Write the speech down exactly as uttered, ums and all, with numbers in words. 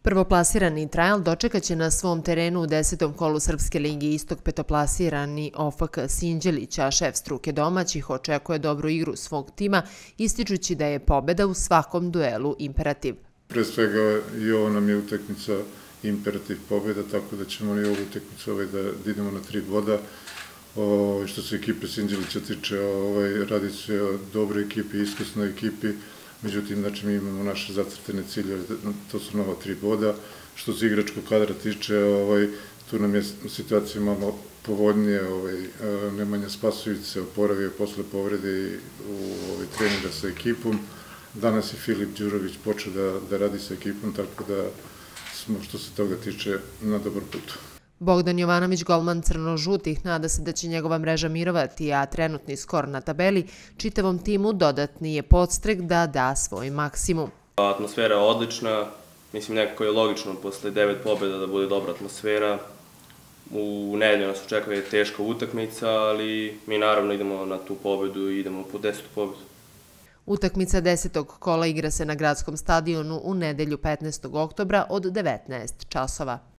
Prvoplasirani Trajal dočekaće na svom terenu u desetom kolu Srpske lige Istok petoplasirani O F K Sinđelić, a šef struke domaćih očekuje dobru igru svog tima, ističući da je pobeda u svakom duelu imperativ. Pre svega i ovo nam je utakmica imperativ pobeda, tako da ćemo i ovu utakmicu da idemo na tri boda. Što se ekipe Sinđelića tiče, radi se o dobroj ekipi, iskusnoj ekipi, međutim, znači, mi imamo naše zacrtane ciljeve, to su nova tri boda. Što se igračkog kadra tiče, tu nam je situacija malo povoljnije, Nemanja Spasović se oporavio posle povrede u treninga sa ekipom. Danas je Filip Đurović počeo da radi sa ekipom, tako da smo, što se toga tiče, na dobar putu. Bogdan Jovanović, golman crno-žutih, nada se da će njegova mreža mirovati, a trenutni skor na tabeli čitavom timu dodatni je podstrek da da svoj maksimum. Atmosfera je odlična, mislim nekako je logično posle devet pobjeda da bude dobra atmosfera. U nedelju nas očekuje teška utakmica, ali mi naravno idemo na tu pobjedu i idemo po desetu pobjedu. Utakmica desetog kola igra se na gradskom stadionu u nedelju petnaestog oktobra od devetnaest časova.